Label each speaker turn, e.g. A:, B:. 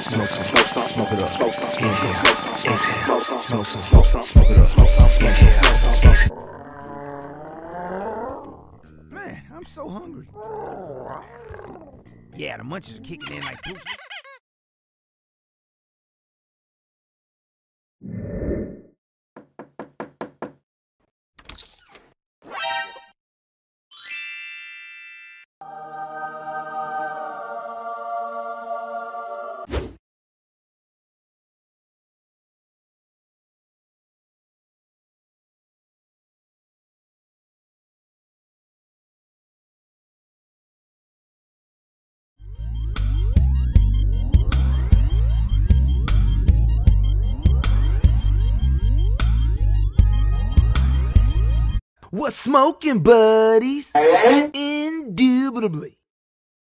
A: smoke some, smoke it up, inhale, exhale, smoke some, smoke it up, inhale, exhale.
B: Man, I'm so hungry. Yeah, the munchies are kicking in like Bruce. What's smoking, buddies? Indubitably.